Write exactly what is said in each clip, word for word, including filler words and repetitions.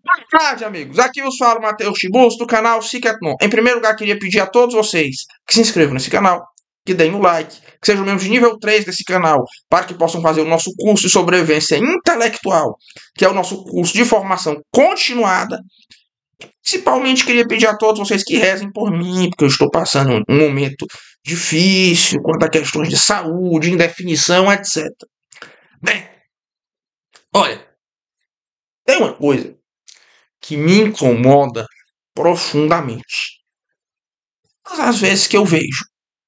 Boa tarde, amigos. Aqui vos falo Matheus Chibus, do canal Cicatnon. Em primeiro lugar, queria pedir a todos vocês que se inscrevam nesse canal, que deem o like, que sejam membros de nível três desse canal, para que possam fazer o nosso curso de sobrevivência intelectual, que é o nosso curso de formação continuada. Principalmente, queria pedir a todos vocês que rezem por mim, porque eu estou passando um momento difícil quanto a questões de saúde, indefinição, etcétera. Bem, olha, tem uma coisa que me incomoda profundamente. Todas as vezes que eu vejo.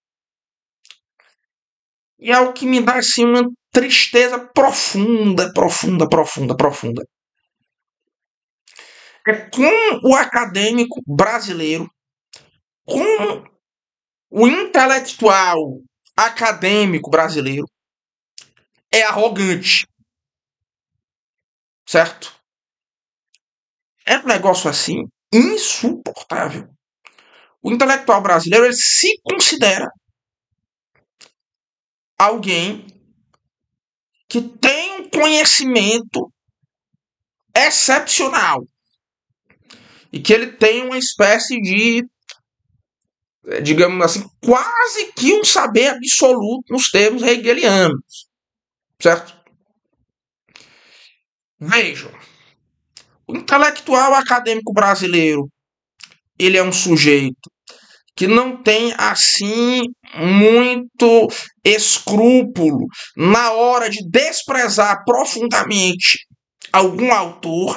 E é o que me dá assim uma tristeza profunda, profunda, profunda, profunda. É como o acadêmico brasileiro, como o intelectual acadêmico brasileiro é arrogante. Certo? É um negócio assim insuportável. O intelectual brasileiro ele se considera alguém que tem um conhecimento excepcional e que ele tem uma espécie de, digamos assim, quase que um saber absoluto nos termos hegelianos, certo? Vejam, o intelectual acadêmico brasileiro, ele é um sujeito que não tem, assim, muito escrúpulo na hora de desprezar profundamente algum autor,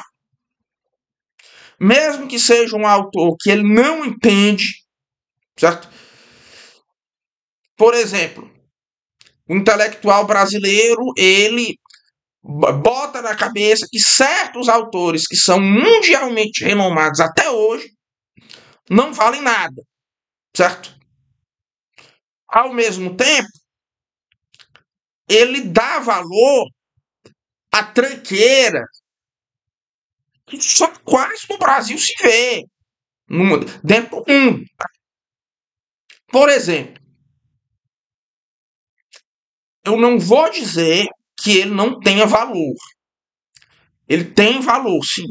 mesmo que seja um autor que ele não entende, certo? Por exemplo, o intelectual brasileiro, ele bota na cabeça que certos autores que são mundialmente renomados até hoje não valem nada, certo? Ao mesmo tempo, ele dá valor à tranqueira que só quase no Brasil se vê, no, dentro do mundo. Por exemplo, eu não vou dizer que ele não tenha valor. Ele tem valor, sim.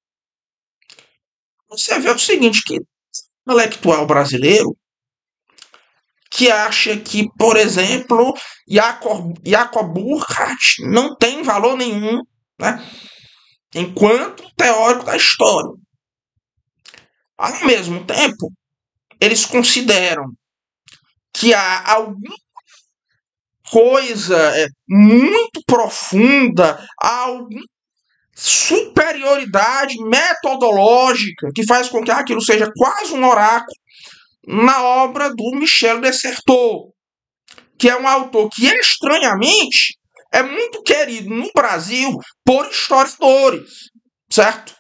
Você vê o seguinte, que o intelectual brasileiro que acha que, por exemplo, Jacob, Jacob Burckhardt não tem valor nenhum, né, enquanto teórico da história. Ao mesmo tempo, eles consideram que há alguma coisa é, muito profunda, há alguma superioridade metodológica que faz com que aquilo seja quase um oráculo na obra do Michel de Certeau, que é um autor que, estranhamente, é muito querido no Brasil por historiadores, certo?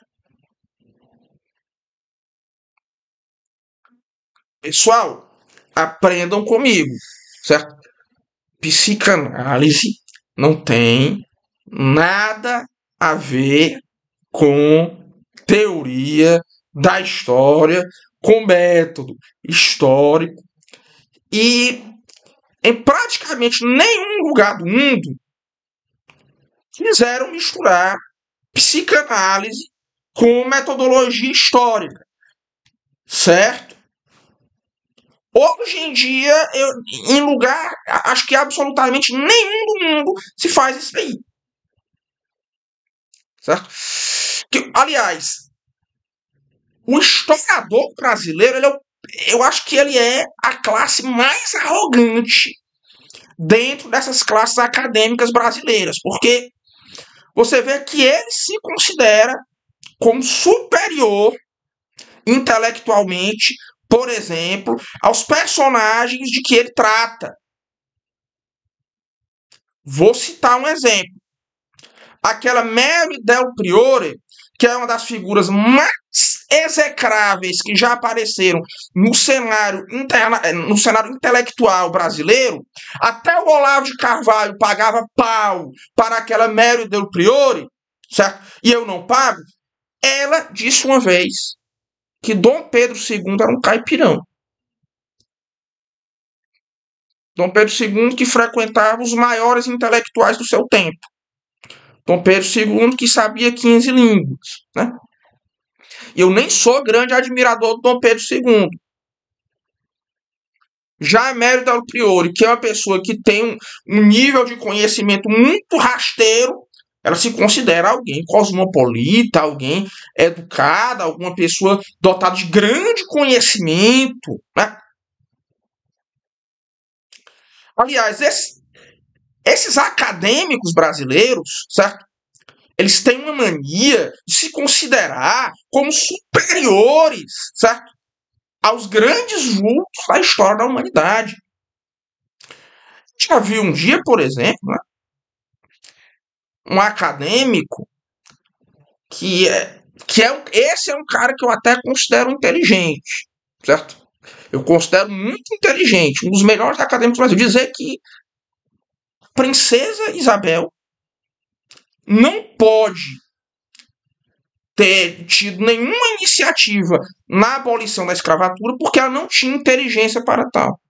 Pessoal, aprendam comigo, certo? Psicanálise não tem nada a ver com teoria da história, com método histórico, e em praticamente nenhum lugar do mundo quiseram misturar psicanálise com metodologia histórica, certo? Hoje em dia, eu, em lugar, acho que absolutamente nenhum do mundo se faz isso aí. Certo? Que, aliás, o historiador brasileiro, ele é o, eu acho que ele é a classe mais arrogante dentro dessas classes acadêmicas brasileiras, porque você vê que ele se considera como superior intelectualmente, por exemplo, aos personagens de que ele trata. Vou citar um exemplo. Aquela Mary Del Priore, que é uma das figuras mais execráveis que já apareceram no cenário, interna, no cenário intelectual brasileiro, até o Olavo de Carvalho pagava pau para aquela Mary Del Priore, certo? E eu não pago. Ela disse uma vez que Dom Pedro segundo era um caipirão. Dom Pedro segundo que frequentava os maiores intelectuais do seu tempo. Dom Pedro segundo que sabia quinze línguas, né? E eu nem sou grande admirador do Dom Pedro segundo. Já Américo Del Priore, que é uma pessoa que tem um, um nível de conhecimento muito rasteiro, ela se considera alguém cosmopolita, alguém educada, alguma pessoa dotada de grande conhecimento, né? Aliás, esse, esses acadêmicos brasileiros, certo? Eles têm uma mania de se considerar como superiores, certo? Aos grandes vultos da história da humanidade. Já viu um dia, por exemplo, né, um acadêmico que é que é esse é um cara que eu até considero inteligente, certo? Eu considero muito inteligente, um dos melhores acadêmicos do Brasil, dizer que Princesa Isabel não pode ter tido nenhuma iniciativa na abolição da escravatura porque ela não tinha inteligência para tal.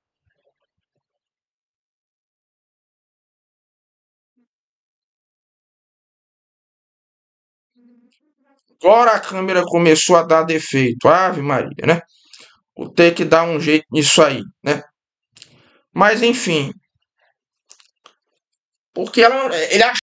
Agora a câmera começou a dar defeito. Ave Maria, né? Vou ter que dar um jeito nisso aí, né? Mas enfim. Porque ela, ele